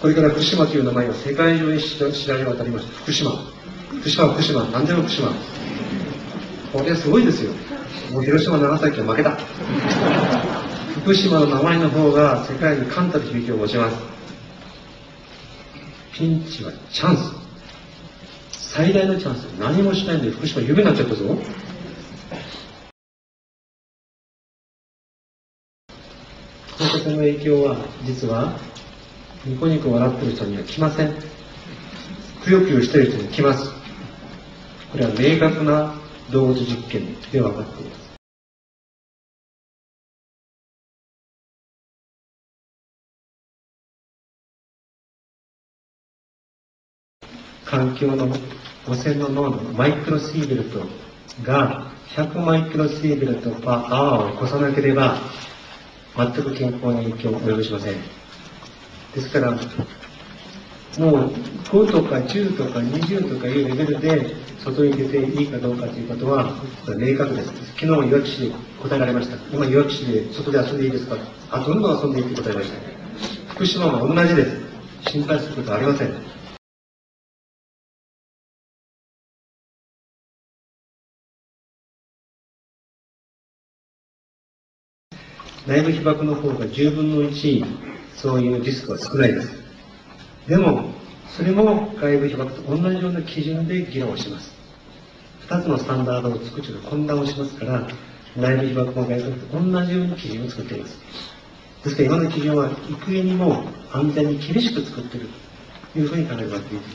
これから福島という名前が世界中に知られ渡りました。福島、何でも福島。これはすごいですよ。もう広島、長崎は負けた。福島の名前の方が世界に冠たる響きを持ちます。ピンチはチャンス。最大のチャンス。何もしないんで福島有名になっちゃったぞ。放射線の影響は実はニコニコ笑ってる人には来ません。くよくよしてる人に来ます。これは明確な動物実験で分かっています。環境の汚染の濃度、マイクロシーベルトが100マイクロシーベルトパーアワーを超さなければ、全く健康に影響を及ぼしません。ですから、もう5とか10とか20とかいうレベルで外に出ていいかどうかということは明確です。昨日いわき市で答えられました。今いわき市で外で遊んでいいですか？どんどん遊んでいいって答えました。福島も同じです。心配することはありません。内部被曝の方が10分の1、そういうリスクは少ないです。でも、それも外部被曝と同じような基準で議論をします。2つのスタンダードを作って混乱をしますから、内部被曝も外部被曝と同じように基準を作っています。ですから今の基準は幾重にも安全に厳しく作っているというふうに考えていいと思います。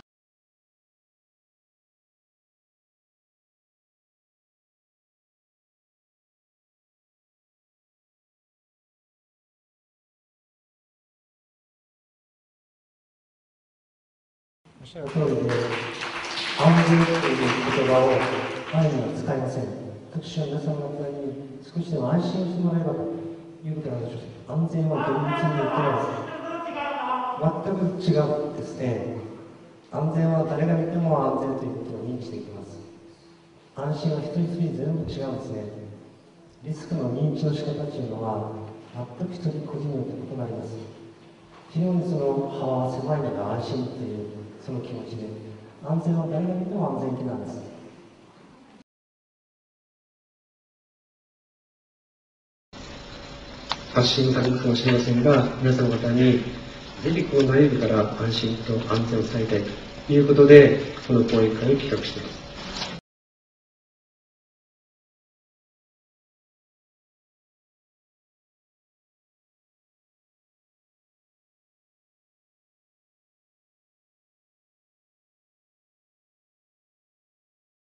おっしゃる通りで、安全という言葉を前には使いません。私は皆さんの間に少しでも安心してもらえばということなんでしょう。安全は厳密に言ってないです。全く違うんですね。安全は誰が見ても安全ということを認知できます。安心は一人一人全部違うんですね。リスクの認知の仕方というのは全く一人個人によって異なります。非常にその幅は狭いのが安心というその気持ちで、安全は誰が見ても安全気なんです。 発信されるかもしれませんが、皆さん方にぜひこの内部から安心と安全を伝えたいということで、この講演会を企画しています。